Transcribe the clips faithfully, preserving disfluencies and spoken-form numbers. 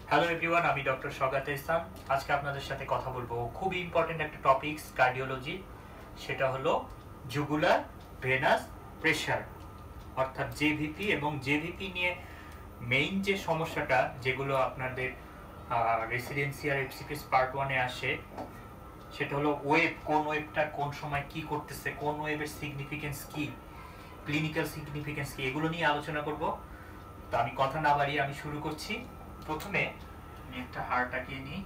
Hello everyone, আমি doctor Saugat Islam. আজকে আপনাদের সাথে কথা বলবো খুবই ইম্পর্টেন্ট একটা টপিকস কার্ডিওলজি, সেটা হলো জুগুলার ভেনাস প্রেশার অর্থাৎ জেভিপি। এবং জেভিপি নিয়ে মেইন যে সমস্যাটা, যেগুলো আপনাদের রেসিডেন্সি আর এফসিপিএস পার্ট ওয়ানে আসে, সেটা হলো ওয়েভ। কোন ওয়েভটা কোন সময় কি করতেছে, কোন ওয়েভের সিগনিফিকেন্স কি, ক্লিনিক্যাল সিগনিফিকেন্স কি, এগুলো নিয়ে আলোচনা করব। তো আমি কথা না বাড়িয়ে আমি শুরু করছি। প্রথমে আমি একটা হাড় টাকিয়ে নিই।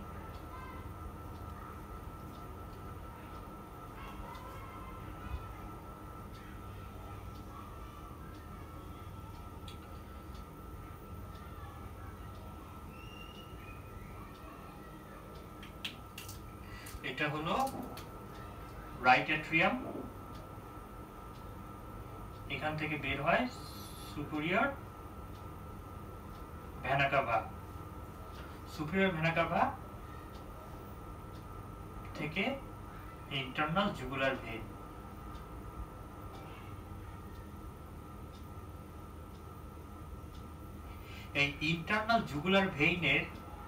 এটা হলো রাইট অ্যাট্রিয়াম, এখান থেকে বের হয় superior vena cava. Superior vena cava থেকে ইন্টারনাল জুগুলার ভেন। এই ইন্টারনাল জুগুলার ভেইনের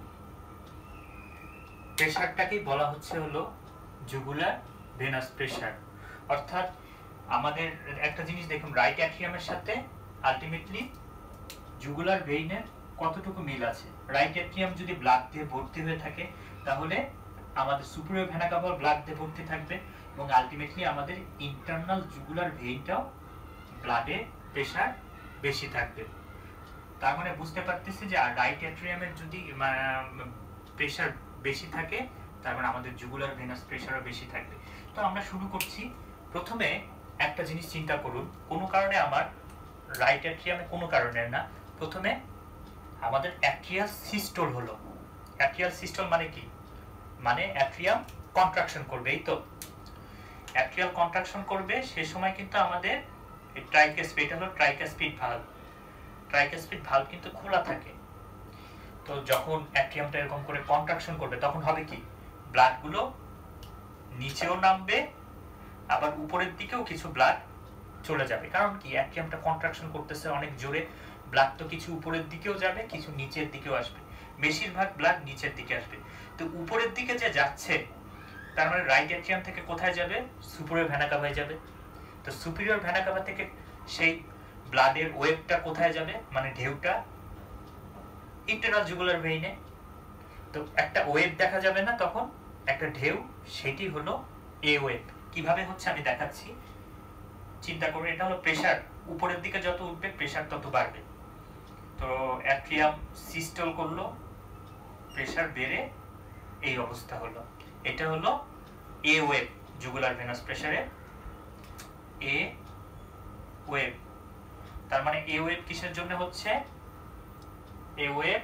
প্রেসারটাকেই বলা হচ্ছে হলো জুগুলার ভেনাস প্রেসার। অর্থাৎ আমাদের একটা জিনিস দেখুন, রাইট অ্যাট্রিয়ামের সাথে আলটিমেটলি জুগুলার ভেইনের কতটুকু মিল আছে। রাইট অ্যাট্রিয়াম যদি ব্লাড দিয়ে ভর্তি হয়ে থাকে, তাহলে আমাদের সুপিরিয়র ভেনা কাভা ব্লাড দিয়ে ভর্তি থাকবে, এবং আলটিমেটলি আমাদের ইন্টারনাল জুগুলার ভেইনটাও ব্লাডে প্রেসার বেশি থাকবে। তার মানে বুঝতে পারতেছি যে রাইট অ্যাট্রিয়ামের যদি প্রেসার বেশি থাকে, তার মানে আমাদের জুগুলার ভেনাস প্রেসারও বেশি থাকবে। তো আমরা শুরু করছি। প্রথমে একটা জিনিস চিন্তা করুন, কোনো কারণে আমার রাইট অ্যাট্রিয়ামে, কোনো কারণে না, প্রথমে আমাদের অ্যাট্রিয়াল সিস্টোল হলো। অ্যাট্রিয়াল সিস্টোল মানে কি? মানে অ্যাট্রিয়াম কন্ট্রাকশন করবে। এই তো অ্যাট্রিয়াল কন্ট্রাকশন করবে, সে সময় কিন্তু আমাদের এই ট্রাইকাসপিড হলো ট্রাইকাসপিড ভালভ। ট্রাইকাসপিড ভালভ কিন্তু খোলা থাকে। তো যখন অ্যাট্রিয়ামটা এরকম করে কন্ট্রাকশন করবে, তখন হবে কি, ব্লাডগুলো নিচেও নামবে, আবার উপরের দিকেও কিছু ব্লাড চলে যাবে। কারণ কি, অ্যাট্রিয়ামটা কন্ট্রাকশন করতেছে অনেক জোরে, ব্লাড তো কিছু উপরের দিকেও যাবে, কিছু নিচের দিকেও আসবে। বেশিরভাগ ব্লাড নিচের দিকে আসবে। তো উপরের দিকে যে যাচ্ছে, তার মানে রাইট অ্যাট্রিয়াম থেকে কোথায় যাবে? সুপিরিয়র ভেনা কাভায় যাবে। তো সুপিরিয়র ভেনা কাভা থেকে সেই ব্লাডের ওয়েভটা কোথায় যাবে, মানে ঢেউটা? ইন্টারনাল জুগুলার ভেইনে। তো একটা ওয়েভ দেখা যাবে না তখন, একটা ঢেউ, সেটি হলো এ ওয়েভ। কিভাবে হচ্ছে আমি দেখাচ্ছি, চিন্তা করুন। এটা হলো প্রেসার, উপরের দিকে যত উঠবে প্রেসার তত বাড়বে। তো অ্যাট্রিয়াম সিস্টোল করলো, প্রেসার বেড়ে এই অবস্থা হলো। এটা হলো এ ওয়েভ, জুগুলার ভেনাস প্রেসারের এ ওয়েভ। তার মানে এ ওয়েভ কিসের জন্য হচ্ছে? A wave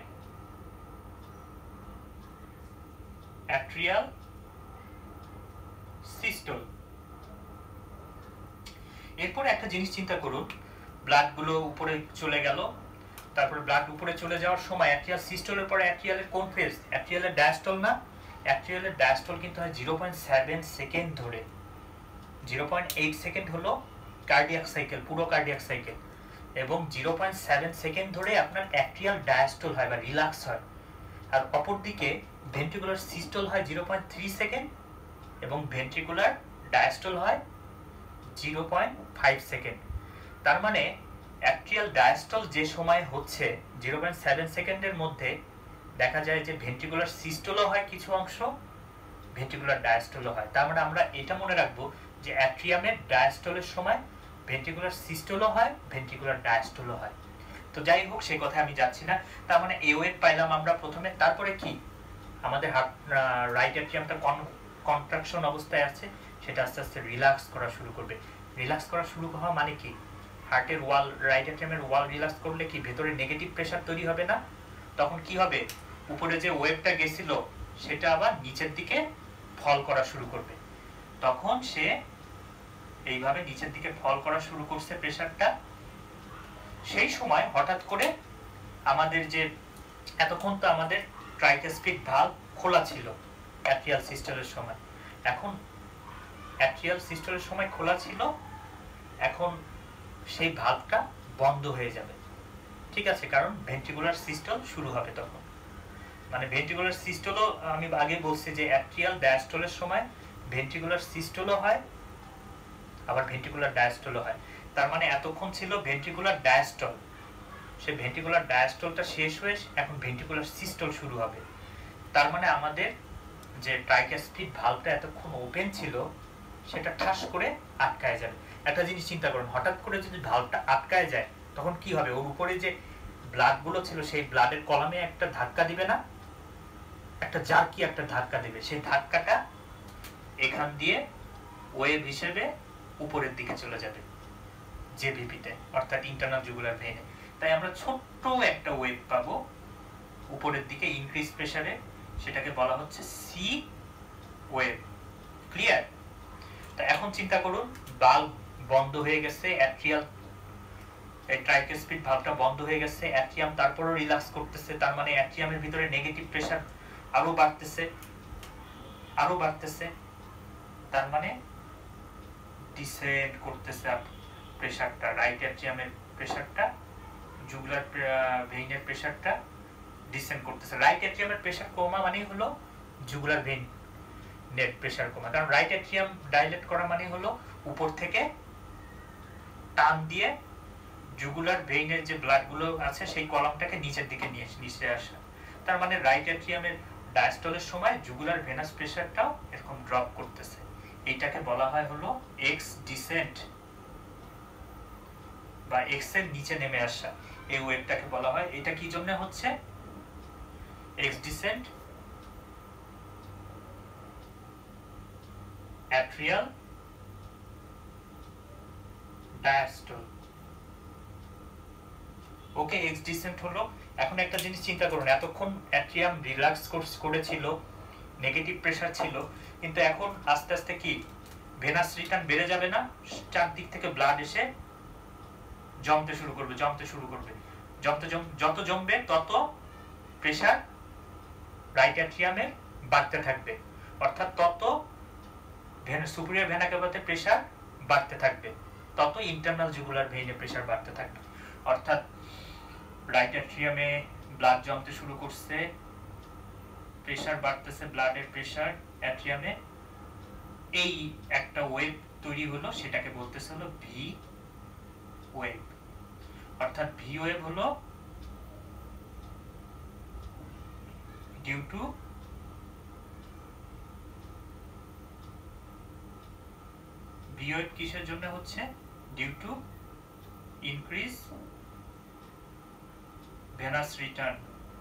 atrial systole. এরপর একটা জিনিস চিন্তা করুন, ব্লাড গুলো উপরে চলে গেল, তারপরে ব্লাড উপরে চলে যাওয়ার সময় অ্যাট্রিয়াল সিস্টোলের পরে অ্যাট্রিয়ালের কোন ফেজ? অ্যাট্রিয়ালের ডায়াস্টল না? অ্যাট্রিয়ালের ডায়াস্টল কিন্তু হয় জিরো পয়েন্ট সেভেন সেকেন্ড ধরে। জিরো পয়েন্ট এইট সেকেন্ড হলো কার্ডিয়াক সাইকেল, পুরো কার্ডিয়াক সাইকেল, এবং জিরো পয়েন্ট সেভেন সেকেন্ড ধরে আপনার অ্যাট্রিয়াল ডায়াস্টল হয় বা রিল্যাক্স হয়। আর অপরদিকে ভেন্ট্রিকুলার সিস্টোল হয় জিরো পয়েন্ট থ্রি সেকেন্ড, এবং ভেন্ট্রিকুলার ডায়াস্টল হয় জিরো পয়েন্ট ফাইভ সেকেন্ড। তার মানে অ্যাট্রিয়াল ডায়াস্টল যে সময় হচ্ছে জিরো পয়েন্ট সেভেন সেকেন্ডের মধ্যে, দেখা যায় যে ভেন্ট্রিকুলার সিস্টোলও হয় কিছু অংশ, ভেন্ট্রিকুলার ডায়াস্টলও হয়। তার মানে আমরা এটা মনে রাখবো যে অ্যাট্রিয়ামের ডায়াস্টলের সময় ভেন্ট্রিকুলার সিস্টোলও হয়, ভেন্ট্রিকুলার ডায়াস্টলও হয়। তো যাই হোক, সেই কথা আমি যাচ্ছি না। তার মানে এ ওয়েভ পাইলাম আমরা প্রথমে। তারপরে কি, আমাদের হার্ট রাইট অ্যাট্রিয়ামটা কন্ট্রাকশন অবস্থায় আছে, সেটা আস্তে আস্তে রিল্যাক্স করা শুরু করবে। রিল্যাক্স করা শুরু হওয়া মানে কি, হার্টের ওয়াল, রাইট অ্যাট্রিয়ামের ওয়াল রিল্যাক্স করলে কি ভেতরে নেগেটিভ প্রেসার তৈরি হবে না? তখন কি হবে, উপরে যে ওয়েভটা গেছিল সেটা আবার নিচের দিকে ফল করা শুরু করবে। তখন সে এইভাবে নিচের দিকে ফল করা শুরু করছে প্রেসারটা। সেই সময় হঠাৎ করে আমাদের যে, এতক্ষণ তো আমাদের ট্রাইকাসপিড ভালভ খোলা ছিল অ্যাট্রিয়াল সিস্টোলের সময়, এখন অ্যাট্রিয়াল সিস্টোলের সময় খোলা ছিল, এখন সেই ভালভটা বন্ধ হয়ে যাবে। ঠিক আছে, কারণ ভেন্ট্রিকুলার সিস্টোল শুরু হবে তখন। মানে ভেন্ট্রিকুলার সিস্টলও আমি আগে বলছি যে অ্যাট্রিয়াল ডায়াস্টলের সময় ভেন্ট্রিকুলার সিস্টলও হয় আবার ভেন্ট্রিকুলার ডায়াস্টলও হয়। তার মানে এতক্ষণ ছিল ভেন্ট্রিকুলার ডায়াস্টল, সে ভেন্ট্রিকুলার ডায়াস্টলটা শেষ হয়ে এখন ভেন্ট্রিকুলার সিস্টল শুরু হবে। তার মানে আমাদের যে ট্রাইকাসপিড ভালভটা এতক্ষণ ওপেন ছিল সেটা ঠাস করে আটকায় যাবে। একটা জিনিস চিন্তা করুন, হঠাৎ করে যদি ভালভটা আটকায় যায় তখন কি হবে? ওর উপরে যে ব্লাডগুলো ছিল সেই ব্লাডের কলামে একটা ধাক্কা দিবে না, একটা জার্কি একটা ধাক্কা দিবে, সেই ধাক্কাটা এখান দিয়ে ওয়েভ হিসেবে উপরের দিকে চলে যাবে জেভিপিতে, অর্থাৎ ইন্টারনাল জুগুলার ভেইনে। তাই আমরা ছোট্ট একটা ওয়েভ পাবো উপরের দিকে ইনক্রিজ প্রেসারে, সেটাকে বলা হচ্ছে সি ওয়েভ। ক্লিয়ার? তা এখন চিন্তা করুন, বাল্ব বন্ধ হয়ে গেছে, অ্যাট্রিয়াল এই ট্রাইকাসপিড ভালভটা বন্ধ হয়ে গেছে, অ্যাট্রিয়াম তারপরও রিল্যাক্স করতেছে, তার মানে অ্যাট্রিয়ামের ভিতরে নেগেটিভ প্রেসার আরো বাড়তেছে আরো বাড়তেছে তার মানে ডিসেন্ড করতেছে প্রেসারটা, রাইট অ্যাট্রিয়ামের প্রেসারটা, জুগুলার ভেইনের প্রেসারটা ডিসেন্ড করতেছে। রাইট অ্যাট্রিয়ামের প্রেসার কমা মানে হলো জুগুলার ভেইন নেট প্রেসার কমা, কারণ রাইট অ্যাট্রিয়াম ডাইলেট করা মানে হলো উপর থেকে টান দিয়ে জুগুলার ভেইনের যে ব্লাডগুলো আছে সেই কলামটাকে নিচের দিকে নিয়ে নিচে আসা। তার মানে রাইট অ্যাট্রিয়ামের ডায়াস্টলের সময় জুগুলার ভেনাস প্রেসারটাও এরকম ড্রপ করতেছে। এইটাকে বলা হয় হলো এক্স ডিসেন্ট বা এক্স এর নিচে নেমে আসা, এই ওয়েভটাকে বলা হয়। এটা কি জন্য হচ্ছে? X descent atrial diastole. Okay, X descent হলো। এখন একটা জিনিস চিন্তা করুন, এতক্ষণ অ্যাট্রিয়াম রিল্যাক্স করেছিল, নেগেটিভ প্রেসার ছিল, কিন্তু এখন আস্তে আস্তে কি ভেনাস রিটার্ন বেড়ে যাবে না? চারদিক থেকে ব্লাড এসে জমতে শুরু করবে জমতে শুরু করবে জমতে যত জমবে তত প্রেসার রাইট অ্যাট্রিয়ামে বাড়তে থাকবে, অর্থাৎ তত সুপিরিয়র ভেনা ক্যাভাতে প্রেসার বাড়তে থাকবে, তত ইন্টারনাল জুগুলার ভেইনে প্রেসার বাড়তে থাকবে। অর্থাৎ রাইট অ্যাট্রিয়ামে ব্লাড জমতে শুরু করছে, প্রেসার বাড়তেছে, ব্লাডের প্রেসার অ্যাট্রিয়ামে, এই একটা ওয়েভ তৈরি হলো, সেটাকে বলতেছে হলো ভি ওয়েভ। অর্থাৎ ভি ওয়েভ হলো ডিউ টু ভি ওয়েভ কিসের জন্য হচ্ছে? Due to increase venous return.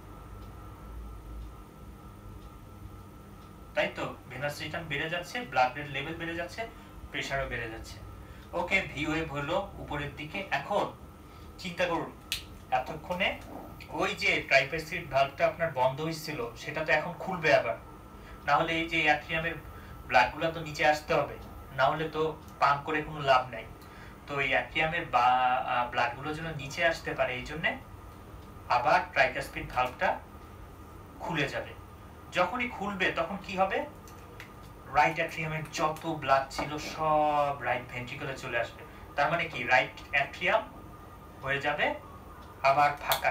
তাই তো, ভেনাস রিটার্ন বেড়ে যাচ্ছে, ব্লাডের লেভেল বেড়ে যাচ্ছে, প্রেসারও বেড়ে যাচ্ছে। ওকে, ভি ওয়েভ হলো উপরের দিকে। এখন চিন্তা করুন, এতক্ষণে ওই যে ট্রাইকাসপিড ভালভটা আপনার বন্ধ হয়েছিল সেটা তো এখন খুলবে আবার, না হলে এই যে অ্যাট্রিয়ামের ব্লাডগুলো তো নিচে আসতে হবে, না হলে তো পাম্প করে কোনো লাভ নাই। তো এই অ্যাট্রিয়ামের বা ব্লাডগুলো যেন নিচে আসতে পারে, এই জন্য আবার ট্রাইকাসপিড ভালভটা খুলে যাবে। যখনই খুলবে তখন কি হবে? রাইট অ্যাট্রিয়ামের যত ব্লাড ছিল সব রাইট ভেন্ট্রিকলে চলে আসবে। তার মানে কি রাইট অ্যাট্রিয়াম হয়ে যাবে আবার ফাঁকা।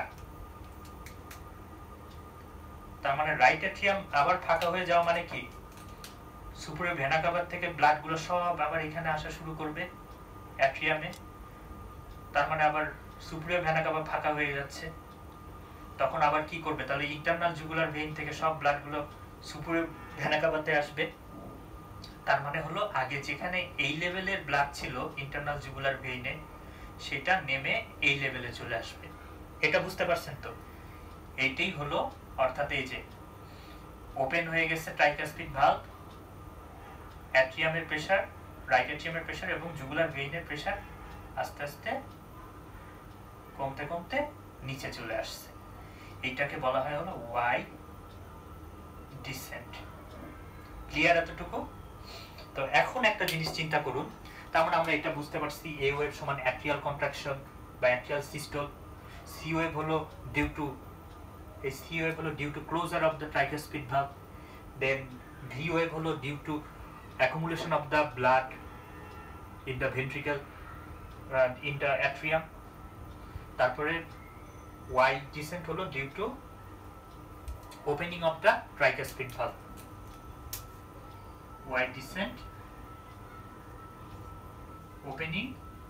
তার মানে রাইট অ্যাট্রিয়াম আবার ফাঁকা হয়ে যাওয়া মানে কি সুপিরিয়র ভেনা কাভা থেকে ব্লাড গুলো সব আবার এখানে আসা শুরু করবে অ্যাট্রিয়ামে। তার মানে আবার সুপিরিয়র ভেনা কাভা ফাঁকা হয়ে যাচ্ছে। তখন আবার কি করবে? তাহলে ইন্টারনাল জুগুলার ভেইন থেকে সব ব্লাড গুলো সুপিরিয়র ভেনা কাভাতে আসবে। তার মানে হলো আগে যেখানে এই লেভেলের ব্লাড ছিল ইন্টারনাল জুগুলার ভেইনে, সেটা নেমে এই লেভেলে চলে আসবে। এটা বুঝতে পারছেন তো? এইটাই হলো, অর্থাৎ এই যে ওপেন হয়ে গেছে ট্রাইকাসপিড ভালভ, অ্যাট্রিয়ামের প্রেসার, রাইট অ্যাট্রিয়ামের প্রেসার এবং জুগুলার ভেইনের প্রেসার আস্তে আস্তে কমতে কমতে নিচে চলে আসছে। এইটাকে বলা হয় হলো ওয়াই ডিসেন্ট। ক্লিয়ার এতটুকু? তো এখন একটা জিনিস চিন্তা করুন, তার মানে আমরা এটা বুঝতে পারছি এ ওয়েভ সমান অ্যাট্রিয়াল কন্ট্রাকশন বা অ্যাট্রিয়াল সিস্টল, সি ওয়েভ হলো ডিউ টু এই সি ওয়েভ হলো due to closure of the tricuspid valve, then V wave হলো due to accumulation of the blood in the ventricle and in the atrium, তারপরে y descent হলো due to opening of the tricuspid valve, wide descent, opening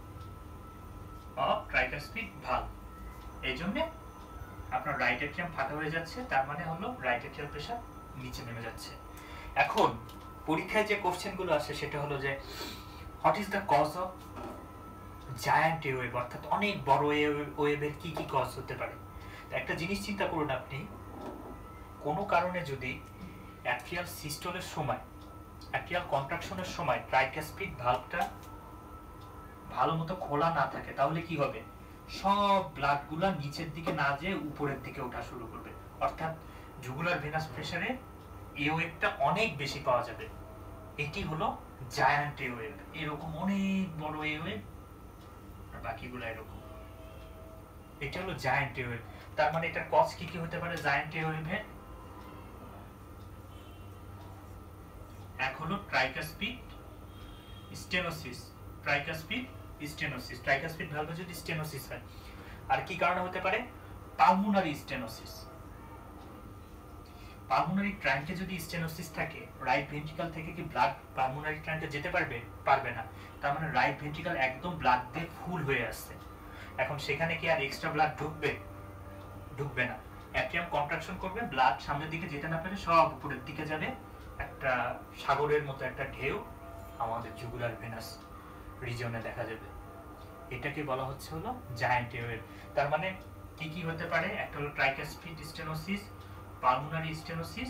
of tricuspid valve। এই জন্য আপনার right atrium ফাঁকা হয়ে যাচ্ছে, তার মানে হলো রাইট এট্রিয়াল প্রেসার নিচে নেমে যাচ্ছে। এখন পরীক্ষায় যে কোশ্চেনগুলো আসে সেটা হলো যে what is the cause of giant wave, অর্থাৎ অনেক বড় ওয়েভের কি কি কজ হতে পারে। একটা জিনিস চিন্তা করুন, আপনি কোনো কারণে যদি অ্যাট্রিয়াল সিস্টোলের সময়, অ্যাট্রিয়াল কন্ট্রাকশনের সময় ট্রাইকাসপিড ভালভটা ভালো মতো খোলা না থাকে, তাহলে কি হবে? সব ব্লাডগুলো নিচের দিকে না যেয়ে উপরের দিকে ওঠা শুরু করবে, অর্থাৎ জুগুলার ভেনাস প্রেসারে এই ওয়েভটা অনেক বেশি পাওয়া যাবে। এটি হলো জায়ান্ট ওয়েভ, এরকম অনেক বড় ওয়েভ, আর বাকিগুলো এরকম। এটা হলো জায়ান্ট ওয়েভ। তার মানে এটার কজ কি কি হতে পারে জায়ান্ট ওয়েভে? এক হলো tricuspid stenosis, tricuspid stenosis, tricuspid ভালভে যদি স্টেনোসিস হয়। আর কি কারণে হতে পারে? Pulmonary stenosis. পালমোনারি ট্রাঙ্কে যদি স্টেনোসিস থাকে, রাইট ভেন্ট্রিকল থেকে কি ব্লাড পালমোনারি ট্রাঙ্কে যেতে পারবে? পারবে না। তার মানে রাইট ভেন্ট্রিকল একদম ব্লাড দিয়ে ফুল হয়ে আসছে। এখন সেখানে কি আর এক্সট্রা ব্লাড ঢুকবে? ঢুকবে না। অ্যাট্রিয়াম কন্ট্রাকশন করবে, ব্লাড সামনের দিকে যেতে না পারে সব উপরের দিকে যাবে, একটা সাগরের মতো একটা ঢেউ আমাদের জুগুলার ভেনাস রিজিয়নে দেখা যাবে। এটাকে বলা হচ্ছে হলো জায়ান্ট ওয়েভ। তার মানে কি কি হতে পারে? একটা হলো tricuspid stenosis, pulmonary stenosis,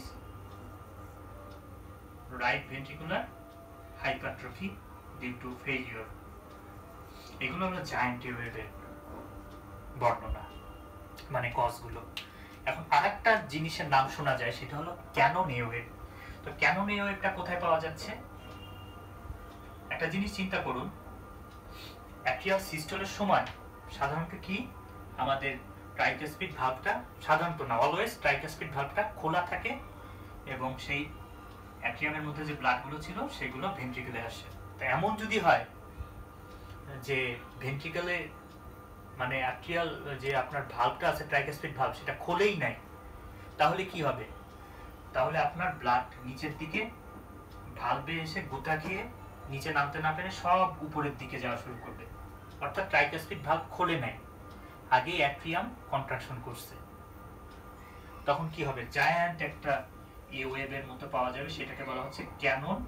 right ventricular hypertrophy due to failure. এগুলো হলো জায়ান্ট ওয়েভের বর্ণনা, মানে কজগুলো। এখন আরেকটা জিনিসের নাম শোনা যায়, সেটা হলো ক্যানন ওয়েভ। তো ক্যানন ওয়েভটা কোথায় পাওয়া যাচ্ছে? একটা জিনিস চিন্তা করুন, অ্যাট্রিয়াল সিস্টোলের সময় সাধারণত কি আমাদের ট্রাইকাসপিড ভালভটা, সাধারণত না অলওয়েজ ট্রাইকাসপিড ভালভটা খোলা থাকে এবং সেই অ্যাট্রিয়ামের মধ্যে যে ব্লাডগুলো ছিল সেগুলো ভেন্ট্রিকলে আসে। তো এমন যদি হয় যে ভেন্ট্রিকলে মানে অ্যাট্রিয়াল যে আপনার ভালভটা আছে ট্রাইকাসপিড ভালভ সেটা খোলেই নাই, তাহলে কি হবে? তাহলে আপনার ব্লাড নিচের দিকে ভালভে এসে গোটা খেয়ে নিচে নামতে না পেরে সব উপরের দিকে যাওয়া শুরু করবে, অর্থাৎ ট্রাইকাসপিড ভালভ খোলে নাই, আগে অ্যাট্রিয়াম কন্ট্রাকশন করছে। তখন কি হবে? জায়ান্ট একটা এ ওয়েভের মতো পাওয়া যাবে, সেটাকে বলা হচ্ছে ক্যানন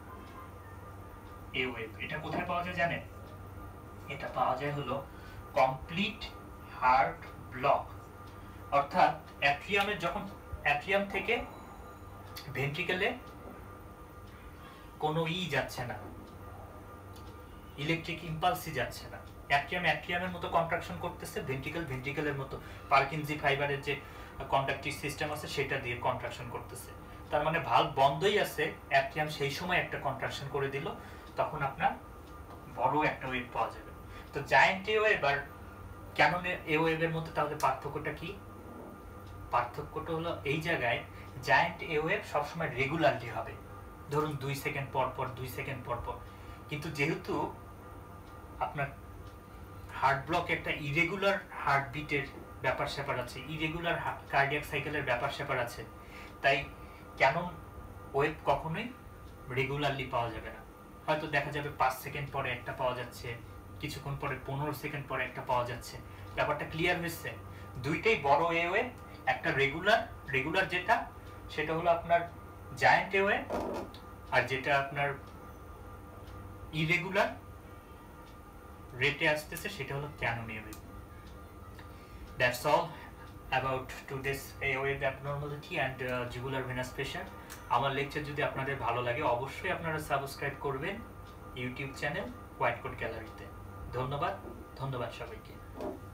এ ওয়েভ। এটা কোথায় পাওয়া যায় জানেন? এটা পাওয়া যায় হলো কমপ্লিট হার্ট ব্লক, অর্থাৎ অ্যাট্রিয়ামের যখন অ্যাট্রিয়াম থেকে ভেন্ট্রিকলে কোনো ই যাচ্ছে না, ইলেকট্রিক ইম্পালসই যাচ্ছে না, অ্যাট্রিয়াম অ্যাট্রিয়ামের মতো কন্ট্রাকশন করতেছে, ভেন্ট্রিকল ভেন্ট্রিকলের মতো পার্কিনজি ফাইবারের যে কন্ডাক্টিভ সিস্টেম আছে সেটা দিয়ে কন্ট্রাকশন করতেছে। তার মানে ভালভ বন্ধই আছে, অ্যাট্রিয়াম সেই সময় একটা কন্ট্রাকশন করে দিল, তখন আপনার বড় একটা ওয়েভ পাওয়া যাবে। তো জায়ান্ট এ ওয়েভ আর ক্যানন এ ওয়েভের মধ্যে তাহলে পার্থক্যটা কি? পার্থক্যটা হলো এই জায়গায় জায়ান্ট এ ওয়েভ সবসময় রেগুলারলি হবে, ধরুন দুই সেকেন্ড পর পর দুই সেকেন্ড পর পর। কিন্তু যেহেতু আপনার হার্ট ব্লক একটা ইরেগুলার হার্টবিটের ব্যাপার স্যাপার আছে, ইরেগুলার কার্ডিয়াক সাইকেলের ব্যাপার স্যাপার আছে, তাই ক্যানন ওয়েভ কখনোই রেগুলারলি পাওয়া যাবে না। হয়তো দেখা যাবে পাঁচ সেকেন্ড পরে একটা পাওয়া যাচ্ছে, কিছুক্ষণ পরে পনেরো সেকেন্ড পরে একটা পাওয়া যাচ্ছে। ব্যাপারটা ক্লিয়ার হয়েছে? দুইটাই বড় এ ওয়েভ, একটা রেগুলার, রেগুলার যেটা সেটা হলো আপনার জায়ান্ট এ ওয়েভ, আর যেটা আপনার ইরেগুলার রেটে আসতেছে সেটা হলো cannon A wave. That's all about today's airwave abnormality and uh, jugular venous pressure. আমার লেকচার যদি আপনাদের ভালো লাগে অবশ্যই আপনারা সাবস্ক্রাইব করবেন ইউটিউব চ্যানেল হোয়াইট কোট গ্যালারিতে। ধন্যবাদ, ধন্যবাদ সবাইকে।